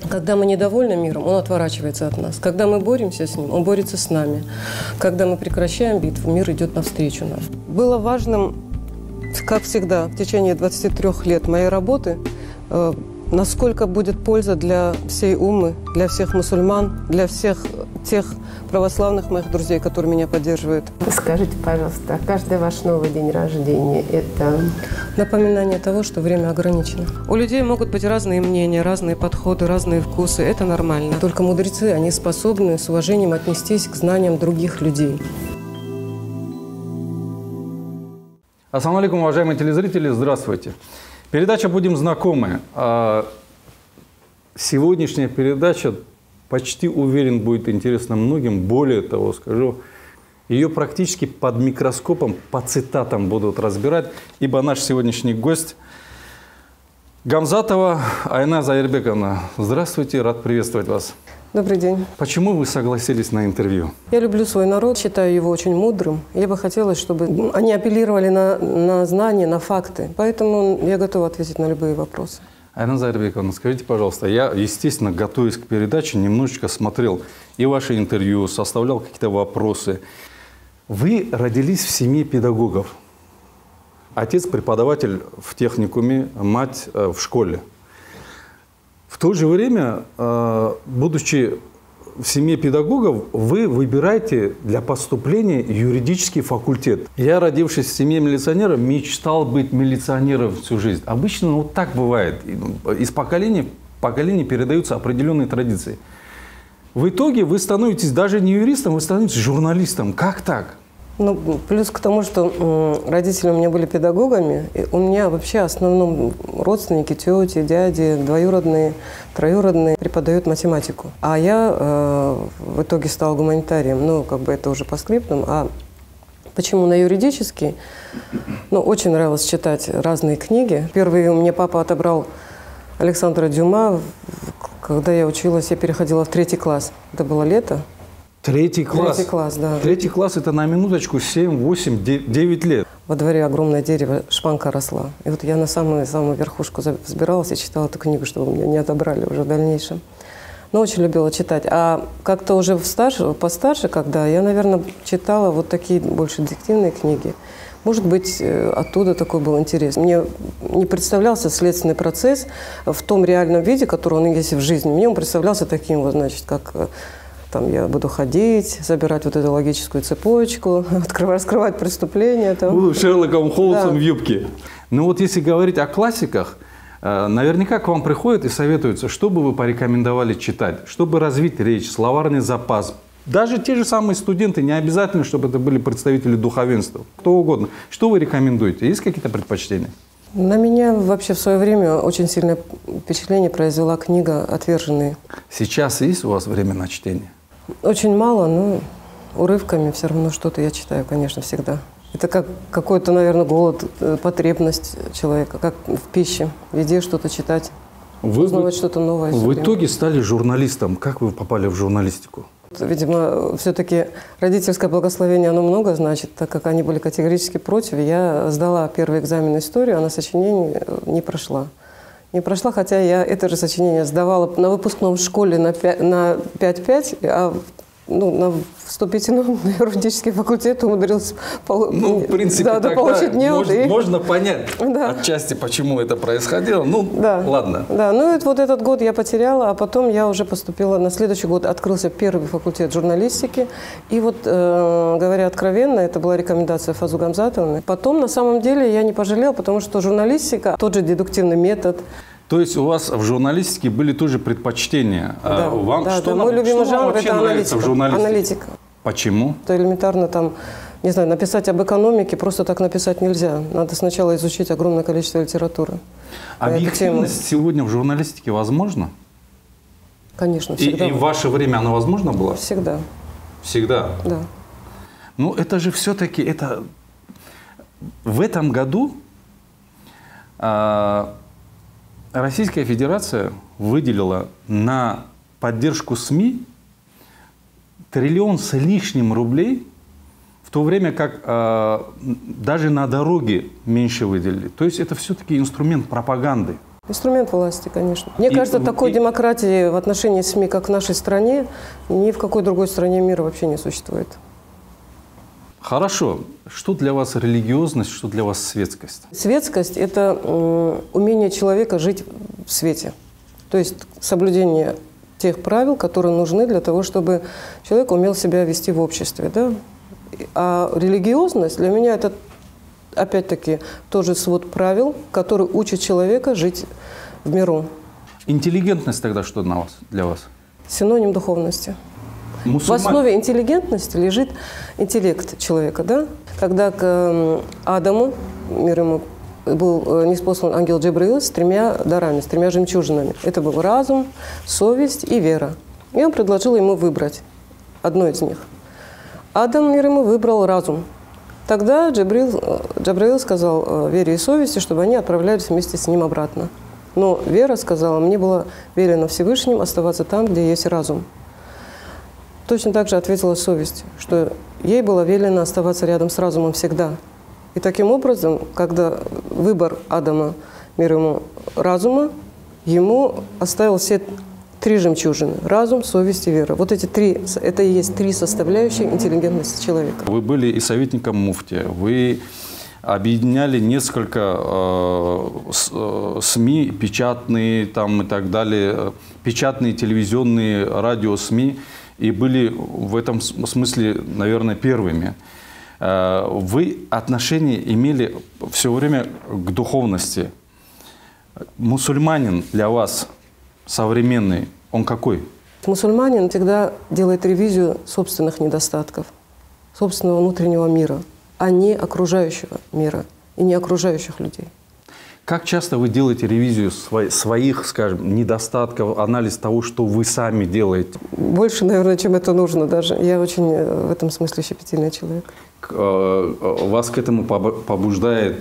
Когда мы недовольны миром, он отворачивается от нас. Когда мы боремся с ним, он борется с нами. Когда мы прекращаем битву, мир идет навстречу нам. Было важным, как всегда, в течение 23 лет моей работы, насколько будет польза для всей уммы, для всех мусульман, для всех тех православных моих друзей, которые меня поддерживают. Скажите, пожалуйста, каждый ваш новый день рождения – это… Напоминание того, что время ограничено. У людей могут быть разные мнения, разные подходы, разные вкусы. Это нормально. Только мудрецы, они способны с уважением отнестись к знаниям других людей. Ассаламу алейкум, уважаемые телезрители, здравствуйте. Передача «Будем знакомы». Сегодняшняя передача, почти уверен, будет интересна многим. Более того, скажу, ее практически под микроскопом, по цитатам будут разбирать, ибо наш сегодняшний гость Гамзатова Айназ Айрбековна. Здравствуйте, рад приветствовать вас. Добрый день. Почему вы согласились на интервью? Я люблю свой народ, считаю его очень мудрым. Я бы хотела, чтобы они апеллировали на знания, на факты. Поэтому я готова ответить на любые вопросы. Айназ Айрбековна, скажите, пожалуйста, я, естественно, готовясь к передаче, немножечко смотрел и ваши интервью, составлял какие-то вопросы. Вы родились в семье педагогов. Отец преподаватель в техникуме, мать в школе. В то же время, будучи в семье педагогов, вы выбираете для поступления юридический факультет. Я, родившись в семье милиционера, мечтал быть милиционером всю жизнь. Обычно вот так бывает. Из поколения в поколение передаются определенные традиции. В итоге вы становитесь даже не юристом, вы становитесь журналистом. Как так? Ну, плюс к тому, что родители у меня были педагогами, и у меня вообще в основном родственники, тети, дяди, двоюродные, троюродные преподают математику. А я в итоге стала гуманитарием. Ну, как бы это уже по скриптам. А почему на юридический? Ну, очень нравилось читать разные книги. Первый у меня папа отобрал Александра Дюма. Когда я училась, я переходила в 3 класс. Это было лето. Третий класс? Третий класс, да. Третий класс – это на минуточку 7, 8, 9 лет. Во дворе огромное дерево, шпанка росла. И вот я на самую верхушку взбиралась и читала эту книгу, чтобы меня не отобрали уже в дальнейшем. Но очень любила читать. А как-то уже постарше, когда я, наверное, читала вот такие больше детективные книги. Может быть, оттуда такой был интерес. Мне не представлялся следственный процесс в том реальном виде, который он есть в жизни. Мне он представлялся таким вот, значит, как… Там я буду ходить, забирать вот эту логическую цепочку, раскрывать преступления. Буду Шерлоком Холмсом в юбке. Ну вот если говорить о классиках, наверняка к вам приходят и советуются, что бы вы порекомендовали читать, чтобы развить речь, словарный запас. Даже те же самые студенты, не обязательно, чтобы это были представители духовенства, кто угодно. Что вы рекомендуете? Есть какие-то предпочтения? На меня вообще в свое время очень сильное впечатление произвела книга «Отверженные». Сейчас есть у вас время на чтение? Очень мало, но урывками все равно что-то я читаю, конечно, всегда. Это как какой-то, наверное, голод, потребность человека, как в пище, в еде что-то читать, узнавать что-то новое. В итоге стали журналистом. Как вы попали в журналистику? Видимо, все-таки родительское благословение, оно много значит, так как они были категорически против. Я сдала первый экзамен историю, а на сочинение не прошла. Не прошла, хотя я это же сочинение сдавала на выпускном в школе на 5-5, а на вступительном на юридический факультет умудрилась в принципе, получить неуд. Можно понять отчасти, почему это происходило. Ладно. Да, вот этот год я потеряла, а потом я уже поступила, на следующий год открылся первый факультет журналистики. И вот, говоря откровенно, это была рекомендация Фазу Гамзатовны. Потом, на самом деле, я не пожалела, потому что журналистика, тот же дедуктивный метод. То есть у вас в журналистике были тоже предпочтения? Да, мой любимый жанр – это аналитика. Почему? Это элементарно там, не знаю, написать об экономике просто так написать нельзя. Надо сначала изучить огромное количество литературы. Объективность сегодня в журналистике возможна? Конечно, всегда. И в ваше время она возможна была? Всегда. Всегда? Да. Ну, это же все-таки, в этом году Российская Федерация выделила на поддержку СМИ 1 триллион с лишним рублей, в то время как даже на дороге меньше выделили. То есть это все-таки инструмент пропаганды. Инструмент власти, конечно. Мне кажется, такой демократии в отношении СМИ, как в нашей стране, ни в какой другой стране мира вообще не существует. Хорошо. Что для вас религиозность, что для вас светскость? Светскость – это умение человека жить в свете. То есть соблюдение тех правил, которые нужны для того, чтобы человек умел себя вести в обществе. Да? А религиозность для меня – это, опять-таки, тоже свод правил, который учит человека жить в миру. Интеллигентность тогда что для вас? Синоним духовности. В основе интеллигентности лежит интеллект человека. Да? Когда к Адаму, мир ему, был ниспослан ангел Джабраил с 3 дарами, с 3 жемчужинами. Это был разум, совесть и вера. И он предложил ему выбрать одну из них. Адам, мир ему, выбрал разум. Тогда Джабраил сказал вере и совести, чтобы они отправлялись вместе с ним обратно. Но вера сказала, мне было велено Всевышним оставаться там, где есть разум. Точно так же ответила совесть, что ей было велено оставаться рядом с разумом всегда. И таким образом, когда выбор Адама, мир ему, разума, ему оставил все 3 жемчужины – разум, совесть и вера. Вот эти 3, это и есть 3 составляющие интеллигентности человека. Вы были и советником муфтия, вы объединяли несколько СМИ, печатные там, и так далее, печатные, телевизионные, радио-СМИ, и были в этом смысле, наверное, первыми. Вы отношение имели все время к духовности. Мусульманин для вас современный, он какой? Мусульманин всегда делает ревизию собственных недостатков, собственного внутреннего мира, а не окружающего мира и не окружающих людей. Как часто вы делаете ревизию своих, скажем, недостатков, анализ того, что вы сами делаете? Больше, наверное, чем это нужно даже. Я очень в этом смысле щепетильный человек. Вас к этому побуждает?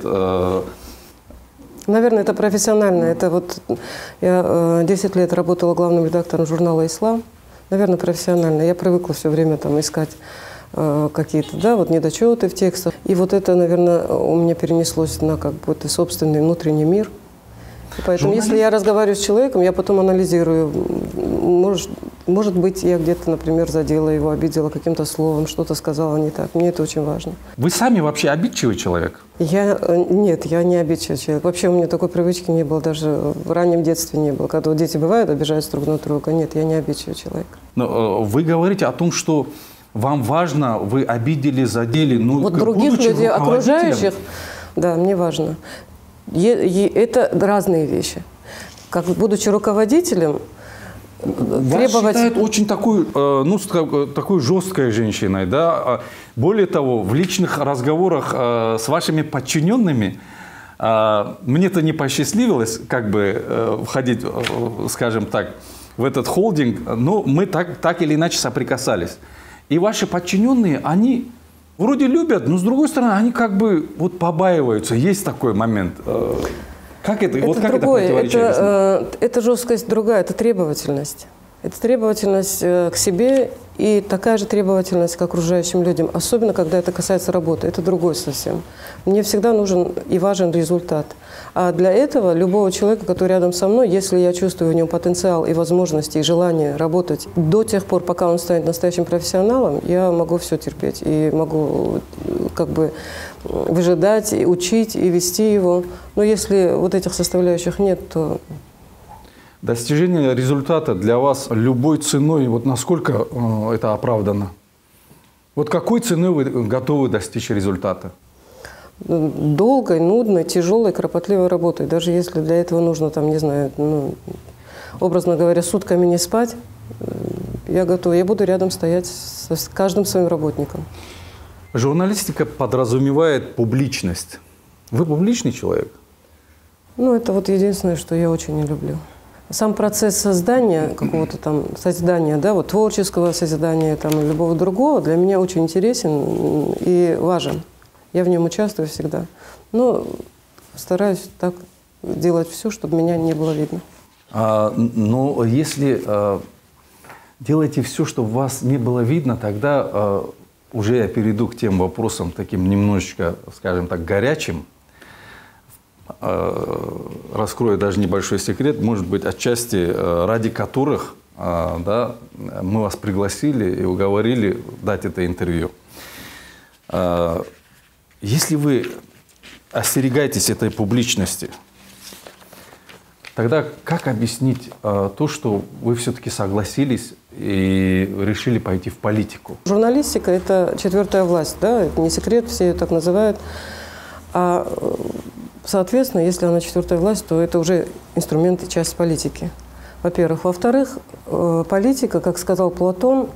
Наверное, это профессионально. Это вот я 10 лет работала главным редактором журнала «Ислам». Наверное, профессионально. Я привыкла все время там искать какие-то, да, вот недочеты в текстах. И вот это, наверное, у меня перенеслось на какой-то собственный внутренний мир. И поэтому, если я разговариваю с человеком, я потом анализирую. Может быть, я где-то, например, задела его, обидела каким-то словом, что-то сказала не так. Мне это очень важно. Вы сами вообще обидчивый человек? Нет, я не обидчивый человек. Вообще у меня такой привычки не было, даже в раннем детстве не было. Когда вот дети бывают, обижаются друг на друга. Нет, я не обидчивый человек. Но вы говорите о том, что вам важно, вы обидели, задели. Ну, вот других людей, окружающих, да, мне важно. Это разные вещи. Как будучи руководителем, вас считают очень такой жесткой женщиной, да? Более того, в личных разговорах с вашими подчиненными мне-то не посчастливилось как бы входить, скажем так, в этот холдинг, но мы так или иначе соприкасались. И ваши подчиненные, они вроде любят, но с другой стороны, они как бы вот побаиваются. Есть такой момент. Как это? Вот как другое. Это противоречие? Это жесткость другая, это требовательность. Это требовательность к себе и такая же требовательность к окружающим людям, особенно когда это касается работы. Это другой совсем. Мне всегда нужен и важен результат. А для этого любого человека, который рядом со мной, если я чувствую в нем потенциал и возможности, и желание работать до тех пор, пока он станет настоящим профессионалом, я могу все терпеть и могу как бы выжидать, и учить, и вести его. Но если вот этих составляющих нет, то... Достижение результата для вас любой ценой, вот насколько это оправдано? Вот какой ценой вы готовы достичь результата? Долгой, нудной, тяжелой, кропотливой работой. Даже если для этого нужно, там, не знаю, образно говоря, сутками не спать, я готова. Я буду рядом стоять с каждым своим работником. Журналистика подразумевает публичность. Вы публичный человек? Ну, это вот единственное, что я очень не люблю. Сам процесс создания, какого-то там созидания, да, вот творческого созидания там, или любого другого для меня очень интересен и важен. Я в нем участвую всегда. Но стараюсь так делать все, чтобы меня не было видно. Но если делаете все, чтобы вас не было видно, тогда уже я перейду к тем вопросам, таким немножечко, скажем так, горячим. раскрою даже небольшой секрет, может быть, отчасти ради которых да, мы вас пригласили и уговорили дать это интервью. Если вы остерегаетесь этой публичности, тогда как объяснить то, что вы все-таки согласились и решили пойти в политику? Журналистика – это четвертая власть, да, это не секрет, все ее так называют. А, соответственно, если она четвертая власть, то это уже инструмент и часть политики, во-первых. Во-вторых, политика, как сказал Платон,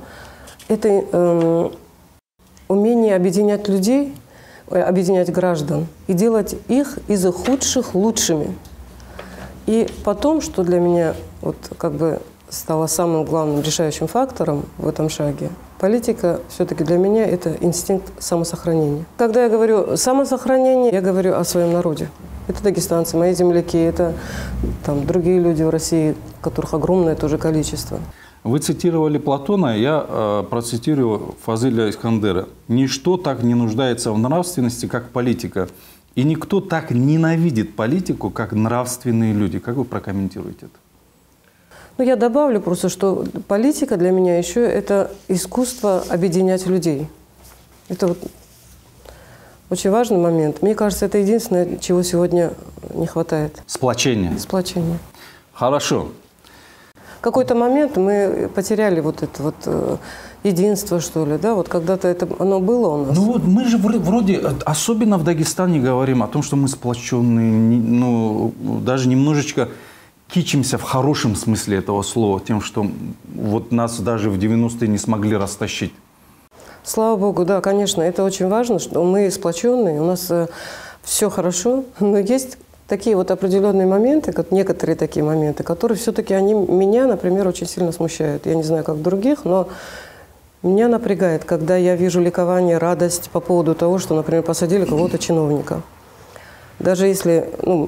это умение объединять людей, объединять граждан и делать их из худших лучшими. И потом, что для меня вот как бы стало самым главным решающим фактором в этом шаге, политика все-таки для меня это инстинкт самосохранения. Когда я говорю самосохранение, я говорю о своем народе. Это дагестанцы, мои земляки, это там, другие люди в России, которых огромное тоже количество. Вы цитировали Платона, я процитирую Фазыля Искандера. «Ничто так не нуждается в нравственности, как политика. И никто так ненавидит политику, как нравственные люди». Как вы прокомментируете это? Ну, я добавлю просто, что политика для меня еще это искусство объединять людей. Это вот очень важный момент. Мне кажется, это единственное, чего сегодня не хватает. Сплочение. Сплочение. Хорошо. В какой-то момент мы потеряли вот это вот единство, что ли, да? Вот когда-то это оно было у нас. Ну вот мы же вроде, особенно в Дагестане, говорим о том, что мы сплоченные, ну, даже немножечко кичимся в хорошем смысле этого слова, тем, что вот нас даже в 90-е не смогли растащить. Слава Богу, да, конечно, это очень важно, что мы сплоченные, у нас все хорошо, но есть такие вот определенные моменты, как некоторые такие моменты, которые все-таки они меня, например, очень сильно смущают. Я не знаю, как других, но меня напрягает, когда я вижу ликование, радость по поводу того, что, например, посадили кого-то чиновника. Даже если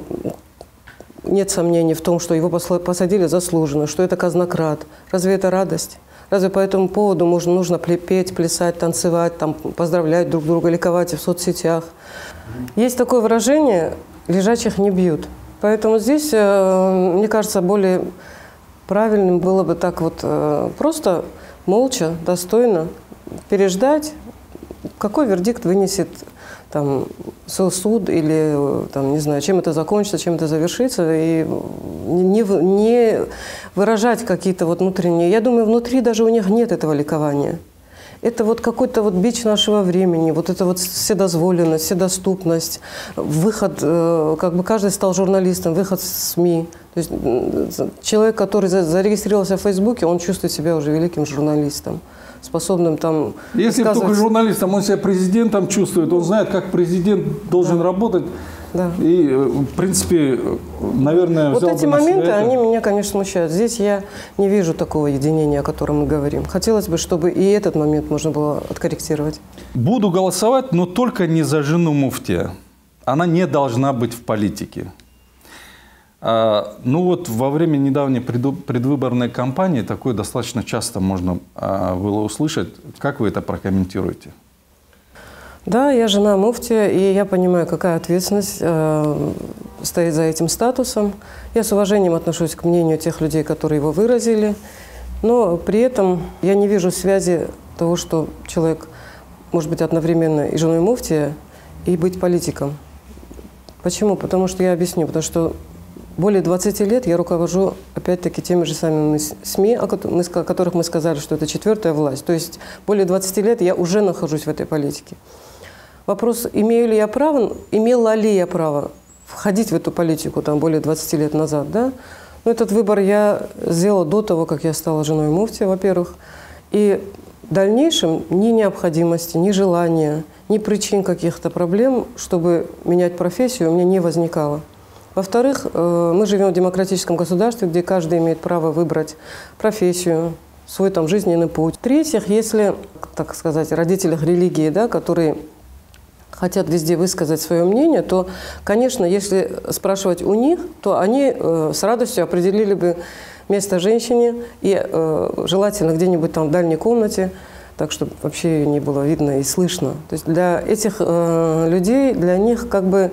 нет сомнений в том, что его посадили заслуженно, что это казнократ. Разве это радость? Разве по этому поводу нужно петь, плясать, танцевать, там, поздравлять друг друга, ликовать в соцсетях? Есть такое выражение «лежачих не бьют». Поэтому здесь, мне кажется, более правильным было бы так вот просто молча, достойно переждать, какой вердикт вынесет там, суд или, там, не знаю, чем это закончится, чем это завершится, и не выражать какие-то вот внутренние. Я думаю, внутри даже у них нет этого ликования. Это вот какой-то вот бич нашего времени, вот это вот вседозволенность, вседоступность, выход, как бы каждый стал журналистом, выход в СМИ. То есть человек, который зарегистрировался в Фейсбуке, он чувствует себя уже великим журналистом, способным там... Если только журналистом, он себя президентом чувствует, он знает, как президент должен работать. Да. И, в принципе, наверное, вот эти моменты, они меня, конечно, смущают. Здесь я не вижу такого единения, о котором мы говорим. Хотелось бы, чтобы и этот момент можно было откорректировать. Буду голосовать, но только не за жену муфтия. Она не должна быть в политике. Ну вот во время недавней предвыборной кампании такое достаточно часто можно было услышать. Как вы это прокомментируете? Да, я жена муфтия, и я понимаю, какая ответственность стоит за этим статусом. Я с уважением отношусь к мнению тех людей, которые его выразили, но при этом я не вижу связи того, что человек может быть одновременно и женой муфтия, и быть политиком. Почему? Потому что я объясню. Потому что более 20 лет я руковожу, опять-таки, теми же самыми СМИ, о которых мы сказали, что это четвертая власть. То есть более 20 лет я уже нахожусь в этой политике. Вопрос, имела ли я право входить в эту политику там, более 20 лет назад, да? Но этот выбор я сделала до того, как я стала женой муфтия, во-первых. И в дальнейшем ни необходимости, ни желания, ни причин каких-то проблем, чтобы менять профессию, у меня не возникало. Во-вторых, мы живем в демократическом государстве, где каждый имеет право выбрать профессию, свой там жизненный путь. В-третьих, если, так сказать, родителях религии, да, которые хотят везде высказать свое мнение, то, конечно, если спрашивать у них, то они с радостью определили бы место женщине и желательно где-нибудь там в дальней комнате, так, чтобы вообще ее не было видно и слышно. То есть для этих людей, для них как бы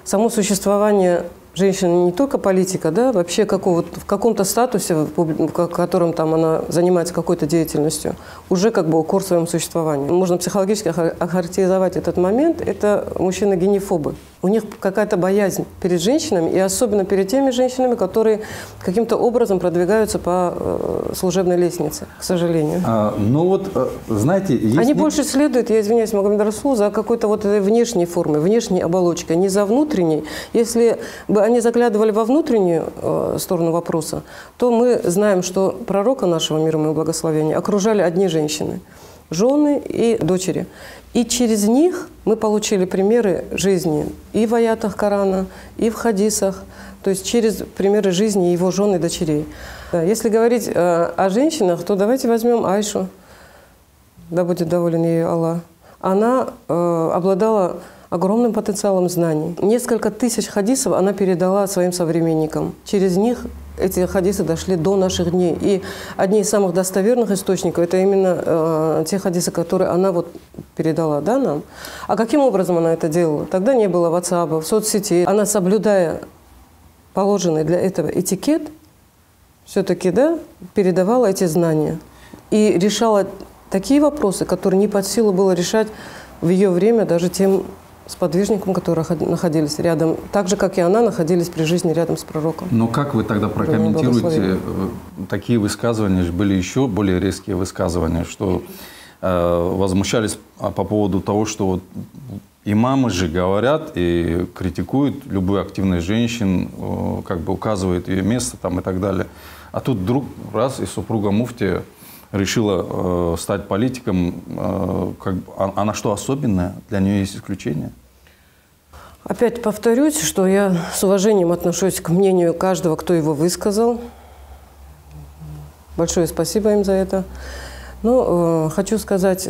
само существование женщины, не только политика, да, вообще в каком-то статусе, в котором там она занимается какой-то деятельностью, уже как бы укор своему существованию. Можно психологически охарактеризовать этот момент. Это мужчины генефобы. У них какая-то боязнь перед женщинами, и особенно перед теми женщинами, которые каким-то образом продвигаются по служебной лестнице, к сожалению. Ну вот, знаете, есть... Они больше следуют, я извиняюсь, Магомед Расул, за какой-то вот этой внешней формой, внешней оболочкой, не за внутренней. Если бы они заглядывали во внутреннюю сторону вопроса, то мы знаем, что пророка нашего, мир ему и благословения, окружали одни женщины, жены и дочери. И через них мы получили примеры жизни и в аятах Корана, и в хадисах, то есть через примеры жизни его жен и дочерей. Если говорить о женщинах, то давайте возьмем Айшу, да будет доволен ею Аллах. Она обладала огромным потенциалом знаний. Несколько тысяч хадисов она передала своим современникам. Через них эти хадисы дошли до наших дней. И одни из самых достоверных источников – это именно те хадисы, которые она вот передала, да, нам. А каким образом она это делала? Тогда не было WhatsApp, соцсетей. Она, соблюдая положенный для этого этикет, все-таки, да, передавала эти знания. И решала такие вопросы, которые не под силу было решать в ее время даже тем сподвижникам, которые находились рядом, так же, как и она, находились при жизни рядом с пророком. Но как вы тогда прокомментируете такие высказывания, были еще более резкие высказывания, что возмущались по поводу того, что вот имамы же говорят и критикуют любую активность женщин, как бы указывают ее место там и так далее. А тут вдруг раз и супруга муфтия решила стать политиком, она что, особенная? Для нее есть исключение? Опять повторюсь, что я с уважением отношусь к мнению каждого, кто его высказал. Большое спасибо им за это. Но хочу сказать,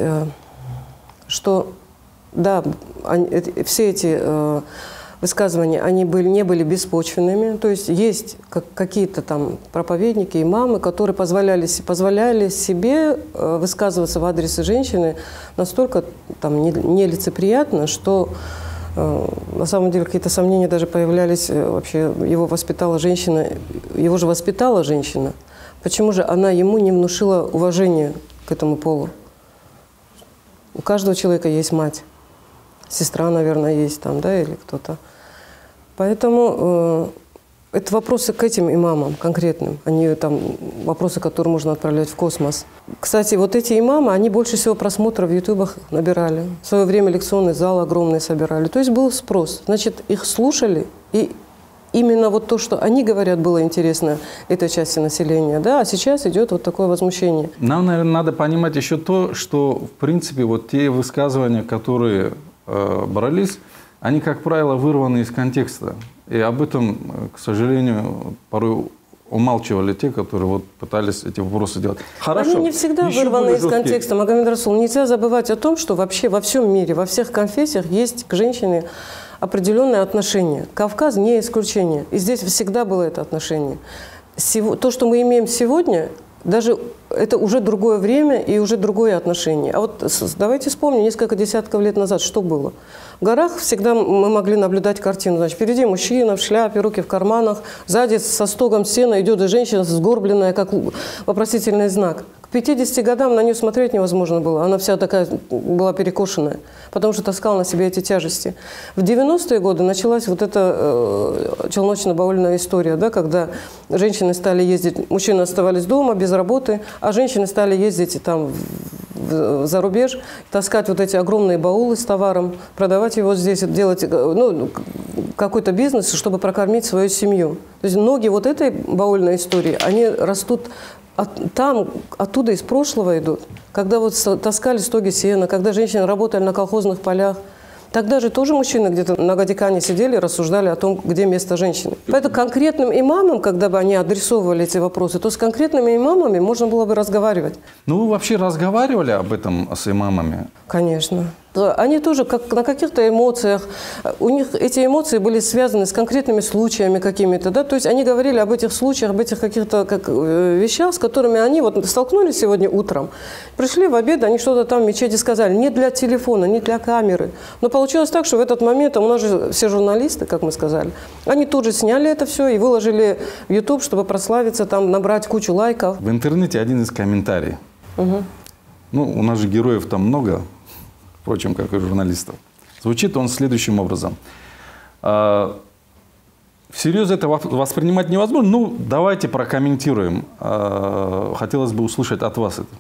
что да, все эти высказывания, они не были беспочвенными. То есть есть какие-то там проповедники, имамы, которые позволяли себе высказываться в адрес женщины настолько там нелицеприятно, что на самом деле какие-то сомнения даже появлялись. Вообще его воспитала женщина, его же воспитала женщина. Почему же она ему не внушила уважение к этому полу? У каждого человека есть мать. Сестра, наверное, есть там, да, или кто-то. Поэтому это вопросы к этим имамам конкретным, а не там вопросы, которые можно отправлять в космос. Кстати, вот эти имамы, они больше всего просмотров в ютубах набирали. В свое время лекционный зал огромный собирали. То есть был спрос. Значит, их слушали, и именно вот то, что они говорят, было интересно этой части населения. Да? А сейчас идет вот такое возмущение. Нам, наверное, надо понимать еще то, что, в принципе, вот те высказывания, которые брались, они, как правило, вырваны из контекста. И об этом, к сожалению, порой умалчивали те, которые вот пытались эти вопросы делать. Хорошо. Они не всегда вырваны из контекста. Магомед Расул, нельзя забывать о том, что вообще во всем мире, во всех конфессиях есть к женщине определенное отношение. Кавказ не исключение. И здесь всегда было это отношение. То, что мы имеем сегодня, даже это уже другое время и уже другое отношение. А вот давайте вспомним, несколько десятков лет назад что было. В горах всегда мы могли наблюдать картину. Значит, впереди мужчина в шляпе, руки в карманах, сзади со стогом сена идет и женщина сгорбленная, как вопросительный знак. К 50 годам на нее смотреть невозможно было. Она вся такая была перекошенная, потому что таскала на себе эти тяжести. В 90-е годы началась вот эта челночно-баульная история, да, когда женщины стали ездить, мужчины оставались дома без работы, а женщины стали ездить там за рубеж, таскать вот эти огромные баулы с товаром, продавать его здесь, делать какой-то бизнес, чтобы прокормить свою семью. То есть ноги вот этой баульной истории, они растут оттуда из прошлого идут. Когда вот таскали стоги сена, когда женщины работали на колхозных полях, тогда же тоже мужчины где-то на Гадикане сидели и рассуждали о том, где место женщины. Поэтому конкретным имамам, когда бы они адресовывали эти вопросы, то с конкретными имамами можно было бы разговаривать. Ну, вы вообще разговаривали об этом с имамами? Конечно. Они тоже как на каких-то эмоциях, у них эти эмоции были связаны с конкретными случаями какими-то, да, то есть они говорили об этих случаях, об этих каких-то вещах, с которыми они вот столкнулись сегодня утром, пришли в обед, они что-то там в мечети сказали, не для телефона, не для камеры, но получилось так, что в этот момент, у нас же все журналисты, как мы сказали, они тут же сняли это все и выложили в YouTube, чтобы прославиться, там, набрать кучу лайков. В интернете один из комментариев. Ну, у нас же героев там много, впрочем, как и журналистов. Звучит он следующим образом. Всерьез это воспринимать невозможно. Ну, давайте прокомментируем. Хотелось бы услышать от вас это.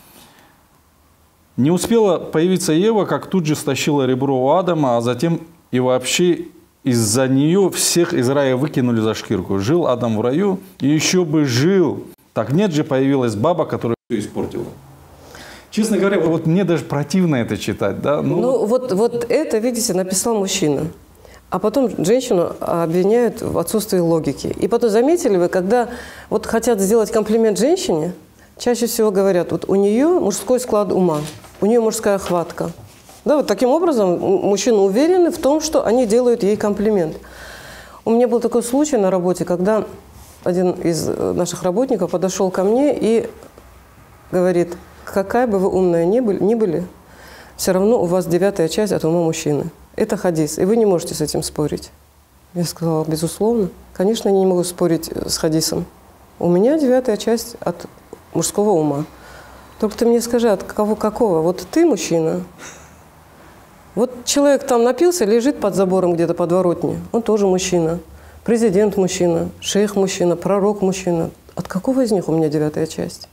Не успела появиться Ева, как тут же стащила ребро у Адама, а затем и вообще из-за нее всех из рая выкинули за шкирку. Жил Адам в раю, и еще бы жил. Так нет же, появилась баба, которая все испортила. Честно говоря, вот мне даже противно это читать. Да? Ну вот это, видите, написал мужчина. А потом женщину обвиняют в отсутствии логики. И потом, заметили вы, когда вот хотят сделать комплимент женщине, чаще всего говорят, вот у нее мужской склад ума, у нее мужская хватка. Да, вот таким образом мужчины уверены в том, что они делают ей комплимент. У меня был такой случай на работе, когда один из наших работников подошел ко мне и говорит, какая бы вы умная ни были, все равно у вас 9-я часть от ума мужчины. Это хадис, и вы не можете с этим спорить. Я сказала, безусловно. Конечно, я не могу спорить с хадисом. У меня 9-я часть от мужского ума. Только ты мне скажи, от какого? Вот ты мужчина. Вот человек там напился, лежит под забором где-то подворотне. Он тоже мужчина. Президент мужчина, шейх мужчина, пророк мужчина. От какого из них у меня 9-я часть?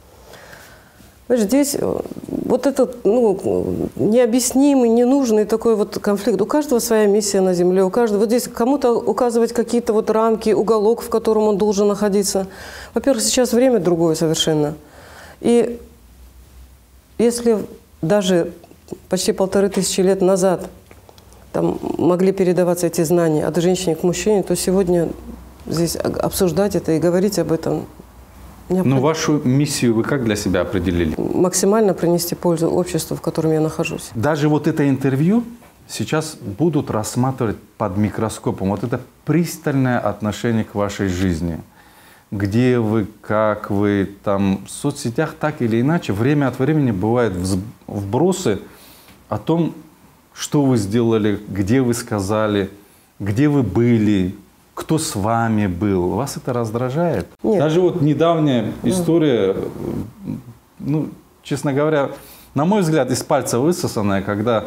Здесь вот этот необъяснимый, ненужный такой вот конфликт. У каждого своя миссия на земле, у каждого. Вот здесь кому-то указывать какие-то вот рамки, уголок, в котором он должен находиться. Во-первых, сейчас время другое совершенно. И если даже почти 1500 лет назад там могли передаваться эти знания от женщины к мужчине, то сегодня здесь обсуждать это и говорить об этом. Но вашу миссию вы как для себя определили? Максимально принести пользу обществу, в котором я нахожусь. Даже вот это интервью сейчас будут рассматривать под микроскопом. Вот это пристальное отношение к вашей жизни. Где вы, как вы, там в соцсетях так или иначе, время от времени бывают вбросы о том, что вы сделали, где вы сказали, где вы были, кто с вами был. Вас это раздражает? Нет. Даже вот недавняя история, ну, честно говоря, на мой взгляд, из пальца высосанная, когда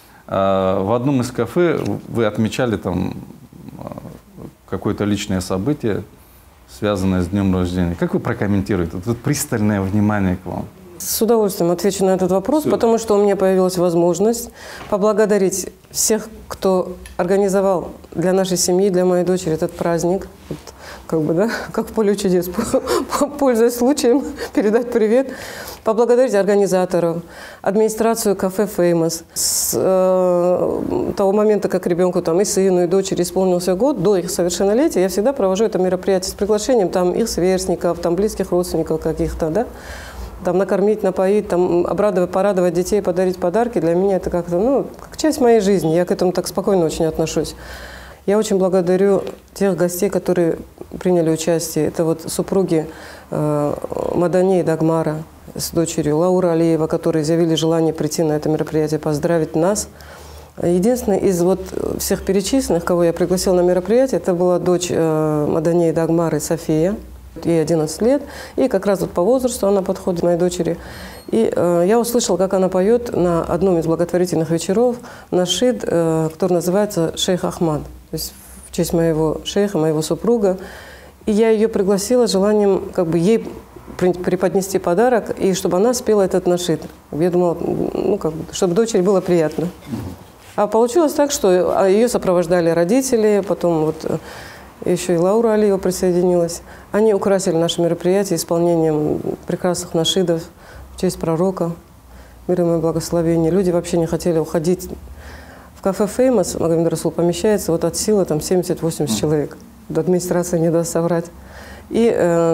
в одном из кафе вы отмечали там какое-то личное событие, связанное с днем рождения. Как вы прокомментируете это пристальное внимание к вам? С удовольствием отвечу на этот вопрос, потому что у меня появилась возможность поблагодарить всех, кто организовал для нашей семьи, для моей дочери этот праздник. Вот, как бы, да, как в поле чудес, пользуясь случаем, передать привет. Поблагодарить организаторов, администрацию кафе «Феймос». С того момента, как ребенку, там, и сыну, и дочери исполнился год, до их совершеннолетия, я всегда провожу это мероприятие с приглашением там, их сверстников, там, близких родственников каких-то, да. Там, накормить, напоить, там, обрадовать, порадовать детей, подарить подарки. Для меня это как-то, ну, как часть моей жизни. Я к этому так спокойно очень отношусь. Я очень благодарю тех гостей, которые приняли участие. Это вот супруги Мадани и Дагмара с дочерью Лаура Алиева, которые заявили желание прийти на это мероприятие, поздравить нас. Единственное из вот всех перечисленных, кого я пригласила на мероприятие, это была дочь Мадани и Дагмары София. Ей 11 лет, и как раз вот по возрасту она подходит моей дочери. И я услышала, как она поет на одном из благотворительных вечеров нашид, который называется «Шейх Ахмад», то есть в честь моего шейха, моего супруга. И я ее пригласила с желанием как бы ей преподнести подарок, и чтобы она спела этот нашид. Я думала, ну, как бы, чтобы дочери было приятно. А получилось так, что ее сопровождали родители, потом вот еще и Лаура Алиева присоединилась. Они украсили наше мероприятие исполнением прекрасных нашидов в честь пророка, мир ему и благословение. Люди вообще не хотели уходить. В кафе «Феймос» Магомед Расул помещается вот от силы там 70-80 человек. Администрация не даст соврать. И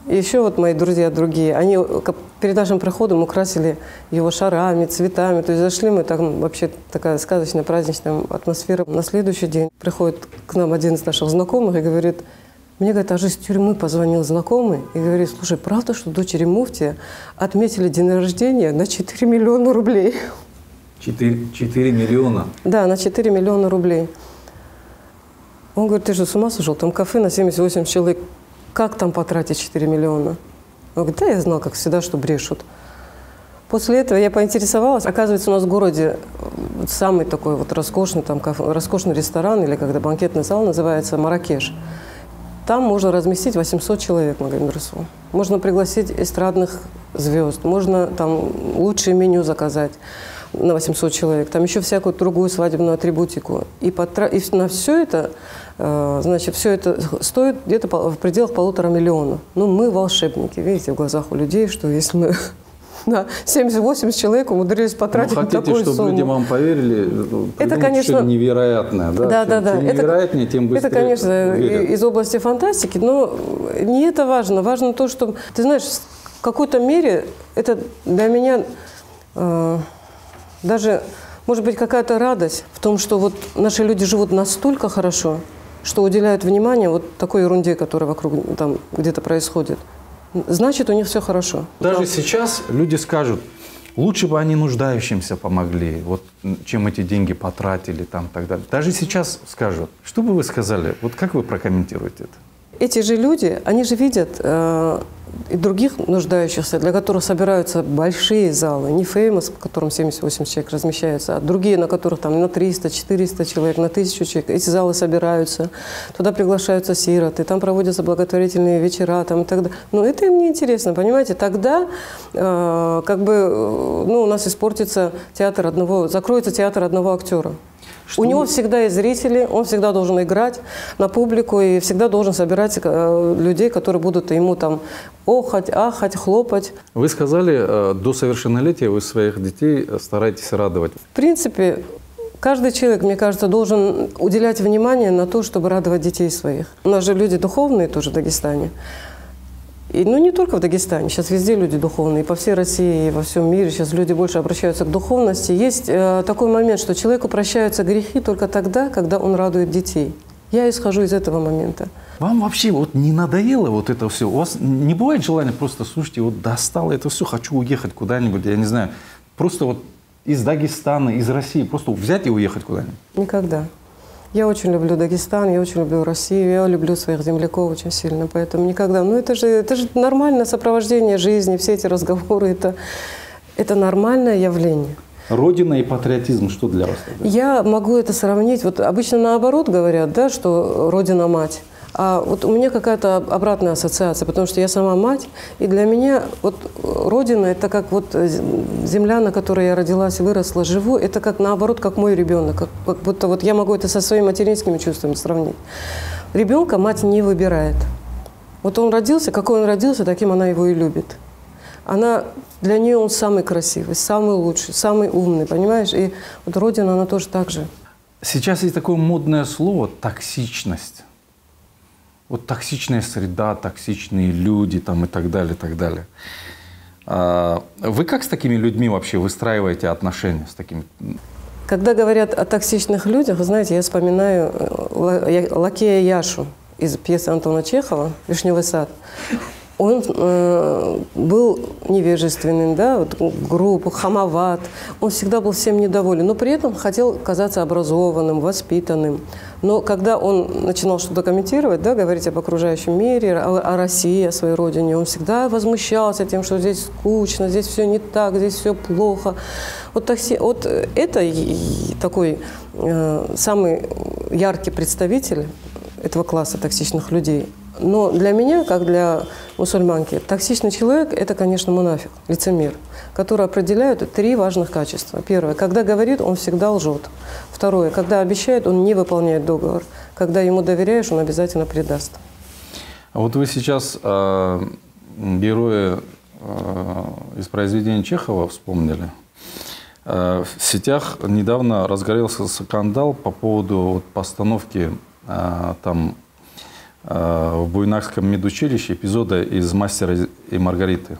И еще вот мои друзья другие, они перед нашим приходом украсили его шарами, цветами. То есть зашли мы, там вообще такая сказочная, праздничная атмосфера. На следующий день приходит к нам один из наших знакомых и говорит, мне, говорит, аж из тюрьмы позвонил знакомый и говорит, слушай, правда, что дочери муфтия отметили день рождения на 4 миллиона рублей? 4 миллиона? Да, на 4 миллиона рублей. Он говорит, ты же с ума сошел, там кафе на 78 человек. Как там потратить 4 миллиона? Он говорит, да, я знал, как всегда, что брешут. После этого я поинтересовалась. Оказывается, у нас в городе самый такой вот роскошный, там, роскошный ресторан, или когда банкетный зал называется «Марракеш». Там можно разместить 800 человек, магазин Расул. Можно пригласить эстрадных звезд, можно там лучшее меню заказать на 800 человек, там еще всякую другую свадебную атрибутику. И на все это, значит, все это стоит где-то в пределах 1,5 миллиона. Ну, мы волшебники, видите, в глазах у людей, что если мы на 70-80 человек умудрились потратить такую сумму. Хотите, чтобы люди вам поверили, это, конечно, невероятное. Да? Чем невероятнее, тем быстрее. Это, конечно, верят. Из области фантастики, но не это важно. Важно то, что, ты знаешь, в какой-то мере это для меня даже, может быть, какая-то радость в том, что вот наши люди живут настолько хорошо, что уделяют внимание вот такой ерунде, которая вокруг там где-то происходит. Значит, у них все хорошо. Даже сейчас люди скажут, лучше бы они нуждающимся помогли, вот, чем эти деньги потратили, там, так далее. Даже сейчас скажут. Что бы вы сказали? Вот как вы прокомментируете это? Эти же люди, они же видят и других нуждающихся, для которых собираются большие залы, не Famous, в котором 70-80 человек размещаются, а другие, на которых там на 300-400 человек, на 1000 человек. Эти залы собираются, туда приглашаются сироты, там проводятся благотворительные вечера там, и так далее. Но это им не интересно, понимаете? Тогда как бы у нас испортится театр закроется театр одного актера. У него всегда есть зрители, он всегда должен играть на публику и всегда должен собирать людей, которые будут ему там охать, ахать, хлопать. Вы сказали, до совершеннолетия вы своих детей стараетесь радовать. В принципе, каждый человек, мне кажется, должен уделять внимание на то, чтобы радовать детей своих. У нас же люди духовные тоже в Дагестане. И, не только в Дагестане, сейчас везде люди духовные, и по всей России, и во всем мире сейчас люди больше обращаются к духовности. Есть такой момент, что человеку прощаются грехи только тогда, когда он радует детей. Я исхожу из этого момента. Вам вообще вот не надоело вот это все? У вас не бывает желания просто, слушайте, вот достало это все, хочу уехать куда-нибудь, я не знаю, просто вот из Дагестана, из России, просто взять и уехать куда-нибудь? Никогда. Я очень люблю Дагестан, я очень люблю Россию, я люблю своих земляков очень сильно, поэтому никогда. Это же нормальное сопровождение жизни, все эти разговоры, это нормальное явление. Родина и патриотизм, что для вас тогда? Я могу это сравнить, вот обычно наоборот говорят, да, что Родина – мать. А вот у меня какая-то обратная ассоциация, потому что я сама мать, и для меня вот Родина – это как вот земля, на которой я родилась, выросла, живу, это как наоборот, как мой ребенок, как будто вот я могу это со своими материнскими чувствами сравнить. Ребенка мать не выбирает. Вот он родился, какой он родился, таким она его и любит. Для нее он самый красивый, самый лучший, самый умный, понимаешь? И вот Родина, она тоже так же. Сейчас есть такое модное слово – токсичность. Вот токсичная среда, токсичные люди там, и так далее, и так далее. Вы как с такими людьми вообще выстраиваете отношения? С такими? Когда говорят о токсичных людях, вы знаете, я вспоминаю лакея Яшу из пьесы Антона Чехова «Вишневый сад». Он был невежественным, да, вот, груб, хамоват. Он всегда был всем недоволен, но при этом хотел казаться образованным, воспитанным. Но когда он начинал что-то комментировать, да, говорить об окружающем мире, о России, о своей родине, он всегда возмущался тем, что здесь скучно, здесь все не так, здесь все плохо. Вот это такой самый яркий представитель этого класса токсичных людей. Но для меня, как для мусульманки, токсичный человек – это, конечно, мунафик, лицемер, который определяет 3 важных качества. Первое – когда говорит, он всегда лжет. Второе – когда обещает, он не выполняет договор. Когда ему доверяешь, он обязательно предаст. А вот вы сейчас героя из произведения Чехова вспомнили. В сетях недавно разгорелся скандал по поводу постановки там в Буйнакском медучилище эпизода из «Мастера и Маргариты».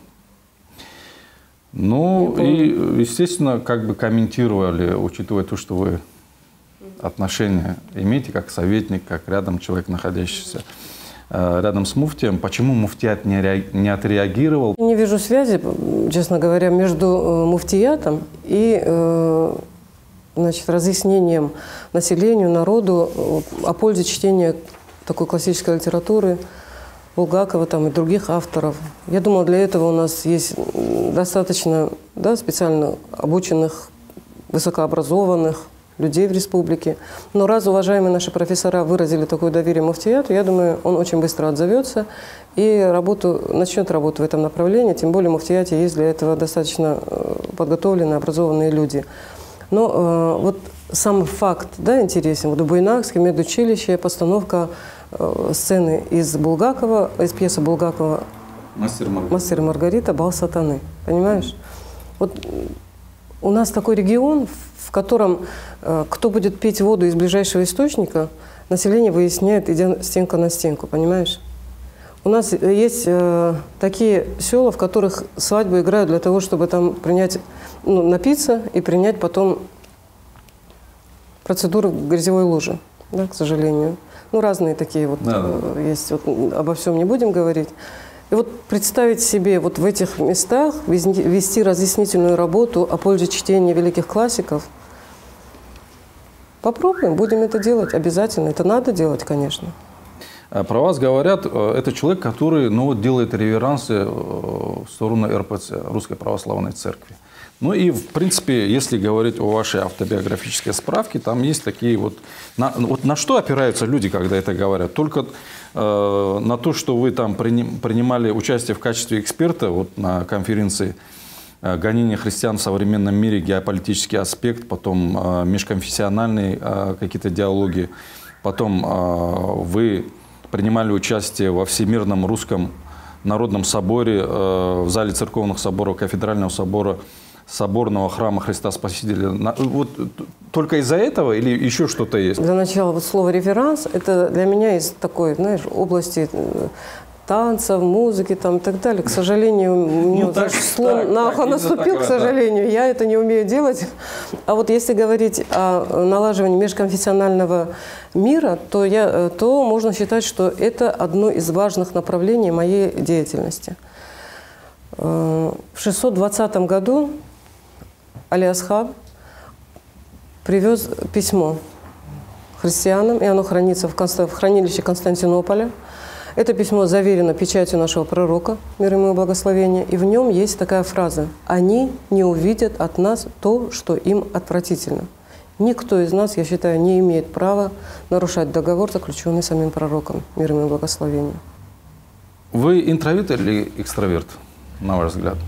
Ну, и, естественно, как бы комментировали, учитывая то, что вы отношения имеете как советник, как рядом человек, находящийся рядом с муфтием. Почему муфтият не отреагировал? Не вижу связи, честно говоря, между муфтиятом и значит, разъяснением населению, народу о пользе чтения такой классической литературы, Булгакова там, и других авторов. Я думаю, для этого у нас есть достаточно специально обученных, высокообразованных людей в республике. Но раз уважаемые наши профессора выразили такое доверие муфтияту, я думаю, он очень быстро отзовется и начнет работу в этом направлении. Тем более в муфтияте есть для этого достаточно подготовленные, образованные люди. Но вот сам факт интересен. Вот в Буйнакском медучилище постановка сцены из Булгакова, из пьесы Булгакова «Мастер и Маргарита. Бал сатаны». Понимаешь? Вот у нас такой регион, в котором кто будет пить воду из ближайшего источника, население выясняет, идя стенка на стенку, понимаешь? У нас есть такие села, в которых свадьбу играют для того, чтобы там принять, напиться и принять потом процедуру грязевой лужи, к сожалению. Разные такие есть, обо всем не будем говорить. И вот представить себе вот в этих местах, вести разъяснительную работу о пользе чтения великих классиков. Попробуем, будем это делать обязательно. Это надо делать, конечно. Про вас говорят, это человек, который делает реверансы в сторону РПЦ, Русской Православной Церкви. Ну и, в принципе, если говорить о вашей автобиографической справке, там есть такие на что опираются люди, когда это говорят? Только на то, что вы там принимали участие в качестве эксперта на конференции «Гонение христиан в современном мире. Геополитический аспект», потом межконфессиональные какие-то диалоги, потом вы принимали участие во Всемирном Русском Народном Соборе в зале церковных соборов Кафедрального собора Соборного храма Христа Спасителя. Вот только из-за этого или еще что-то есть? Для начала слово «реферанс» – это для меня из такой, области танцев, музыки и так далее. К сожалению, слон на ухо наступил, к сожалению. Я это не умею делать. А вот если говорить о налаживании межконфессионального мира, то можно считать, что это одно из важных направлений моей деятельности. В 620 году Али-Асхаб привез письмо христианам, и оно хранится в хранилище Константинополя. Это письмо заверено печатью нашего пророка, мир ему и благословение, и в нем есть такая фраза: «Они не увидят от нас то, что им отвратительно». Никто из нас, я считаю, не имеет права нарушать договор, заключенный самим пророком, мир ему и благословение. Вы интроверт или экстраверт, на ваш взгляд?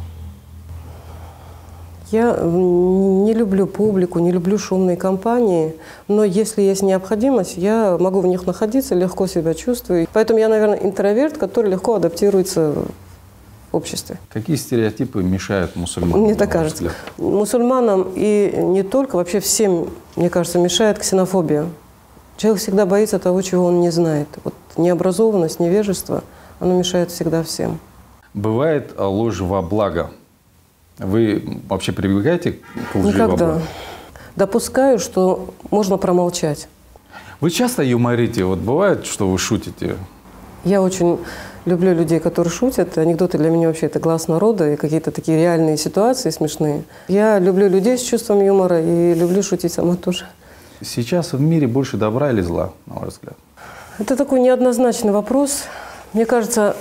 Я не люблю публику, не люблю шумные компании, но если есть необходимость, я могу в них находиться, легко себя чувствую. Поэтому я, наверное, интроверт, который легко адаптируется в обществе. Какие стереотипы мешают мусульманам? Мне так кажется. Мусульманам и не только, вообще всем, мне кажется, мешает ксенофобия. Человек всегда боится того, чего он не знает. Вот необразованность, невежество, оно мешает всегда всем. Бывает ложь во благо. Вы вообще прибегаете к лжи во благо? Никогда. Допускаю, что можно промолчать. Вы часто юморите? Вот бывает, что вы шутите? Я очень люблю людей, которые шутят. Анекдоты для меня вообще это глаз народа и какие-то такие реальные ситуации смешные. Я люблю людей с чувством юмора и люблю шутить сама тоже. Сейчас в мире больше добра или зла, на ваш взгляд? Это такой неоднозначный вопрос. Мне кажется,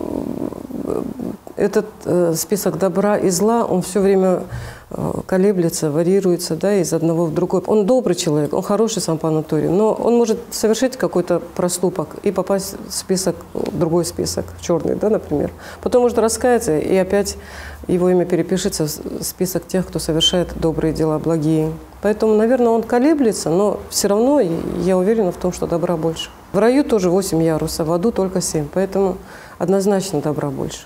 этот список добра и зла, он все время колеблется, варируется, из одного в другой. Он добрый человек, он хороший сам по натуре, но он может совершить какой-то проступок и попасть в список, другой список, в черный, например. Потом может раскаяться, и опять его имя перепишется в список тех, кто совершает добрые дела, благие. Поэтому, наверное, он колеблется, но все равно я уверена в том, что добра больше. В раю тоже 8 ярусов, в аду только 7, поэтому однозначно добра больше.